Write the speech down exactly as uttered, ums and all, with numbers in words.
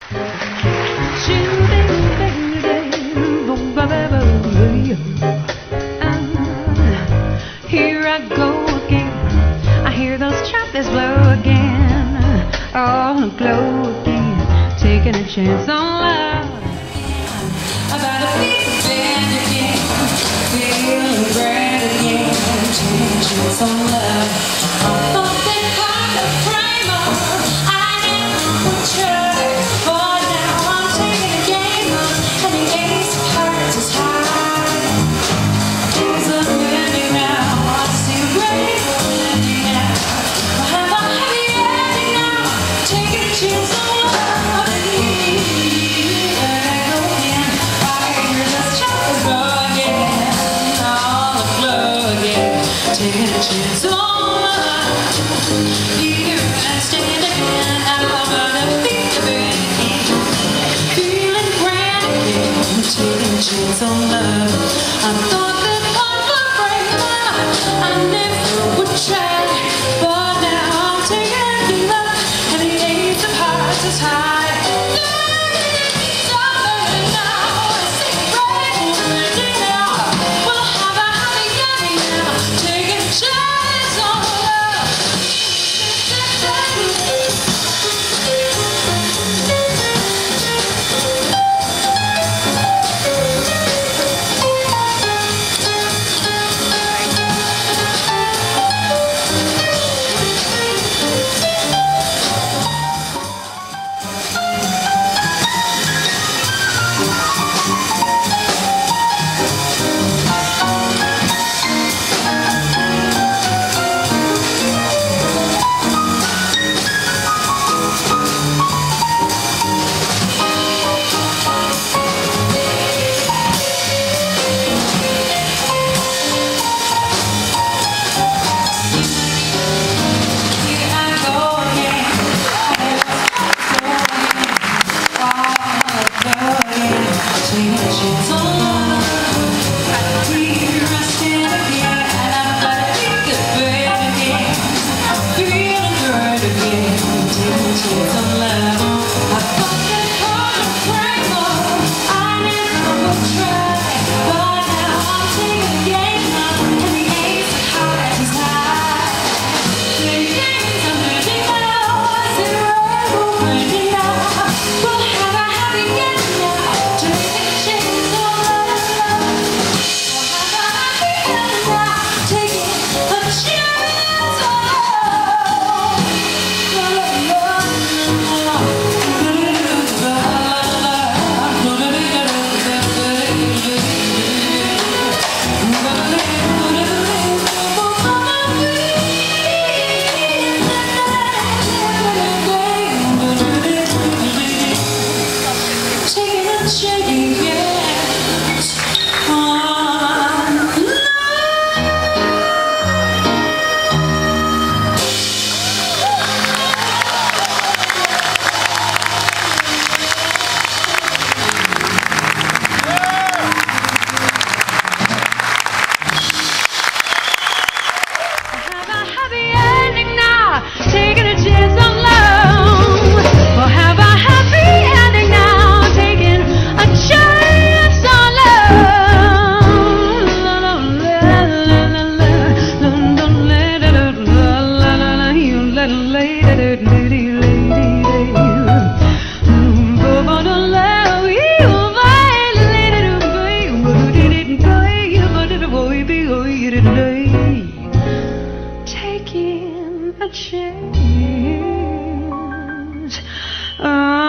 Here I go again. I hear those trumpets blow again. Oh, glow again. Taking a chance on love. About a big band again. Feeling grand again. Taking a chance on love. Something hard to frame up. I never would try. But now I'm taking a game up. And the ace of hearts is high. There's a ending now. I see a rainbow ending now. I have a happy ending now. Taking a chance on love. And again. I hear this chance go again. All aglow again. Taking a chance on love. Here I stand again. I'm gonna be the band again. Feeling grand again. Taking a chance on love. I thought that one would break my heart. I never would try. But now I'm taking love. And the ace of hearts is high. Summer now. I see rainbow ending now. We'll have a happy ending now. Taking a chance on love. Here I go again. Taking a chance on love. Here I stand again. I'm gonna be the band again. Feeling good again. Taking a chance on love. I thought that hard to frame up. I never would try. But now I'm taking the game up. And the ace of hearts is high. The game's ending now. I see rainbow ending now. We'll have a happy ending now. Taking a chance on love. We'll have a happy ending now. Taking a chance on Taking a chance on have a happy ending now. Taking a chance on love. We'll have a happy ending now. Taking a chance on taking a chance.